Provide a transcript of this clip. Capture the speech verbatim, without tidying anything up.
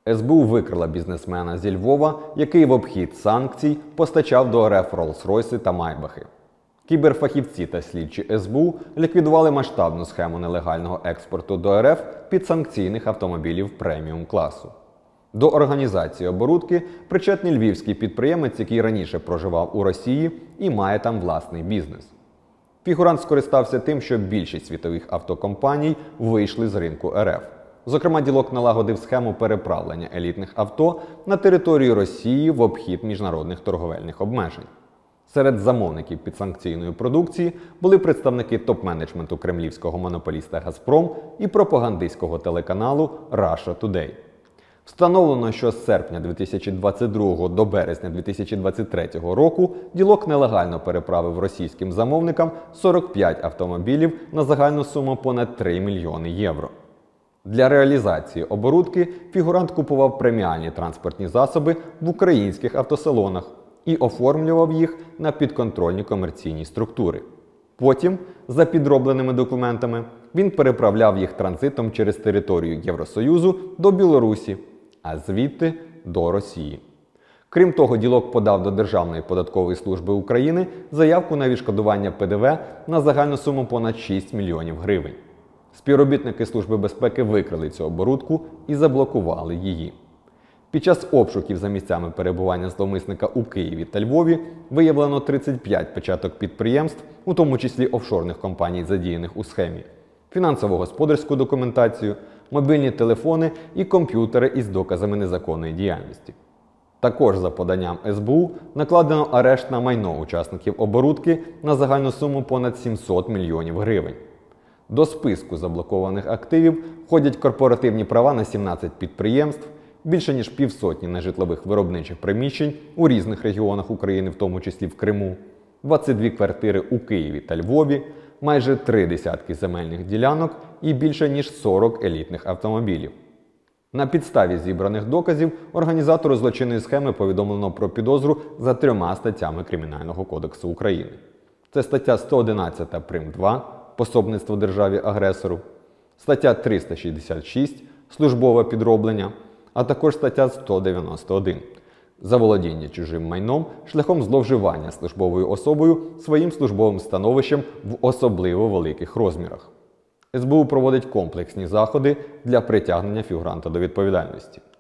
ес бе у викрила бізнесмена зі Львова, який в обхід санкцій постачав до РФ Роллс-Ройси та Майбахи. Кіберфахівці та слідчі ес бе у ліквідували масштабну схему нелегального експорту до РФ підсанкційних автомобілів преміум-класу. До організації оборудки причетний львівський підприємець, який раніше проживав у Росії і має там власний бізнес. Фігурант скористався тим, що більшість світових автокомпаній вийшли з ринку РФ. Зокрема, ділок налагодив схему переправлення елітних авто на територію Росії в обхід міжнародних торговельних обмежень. Серед замовників підсанкційної продукції були представники топ-менеджменту кремлівського монополіста «Газпром» і пропагандистського телеканалу Russia Today. Встановлено, що з серпня дві тисячі двадцять другого до березня дві тисячі двадцять третього року ділок нелегально переправив російським замовникам сорок п'ять автомобілів на загальну суму понад три мільйони євро. Для реалізації оборудки фігурант купував преміальні транспортні засоби в українських автосалонах і оформлював їх на підконтрольні комерційні структури. Потім, за підробленими документами, він переправляв їх транзитом через територію Євросоюзу до Білорусі, а звідти до Росії. Крім того, ділок подав до Державної податкової служби України заявку на відшкодування пе де ве на загальну суму понад шість мільйонів гривень. Співробітники Служби безпеки викрили цю оборудку і заблокували її. Під час обшуків за місцями перебування зловмисника у Києві та Львові виявлено тридцять п'ять печаток підприємств, у тому числі офшорних компаній, задіяних у схемі, фінансово-господарську документацію, мобільні телефони і комп'ютери із доказами незаконної діяльності. Також за поданням ес бе у накладено арешт на майно учасників оборудки на загальну суму понад сімсот мільйонів гривень. До списку заблокованих активів входять корпоративні права на сімнадцять підприємств, більше ніж півсотні нежитлових виробничих приміщень у різних регіонах України, в тому числі в Криму, двадцять дві квартири у Києві та Львові, майже три десятки земельних ділянок і більше ніж сорок елітних автомобілів. На підставі зібраних доказів організатору злочинної схеми повідомлено про підозру за трьома статтями Кримінального кодексу України. Це стаття сто одинадцять прим. два «Пособництво державі-агресору», стаття триста шістдесят шість «Службове підроблення», а також стаття сто дев'яносто один «Заволодіння чужим майном шляхом зловживання службовою особою своїм службовим становищем в особливо великих розмірах». ес бе у проводить комплексні заходи для притягнення фігуранта до відповідальності.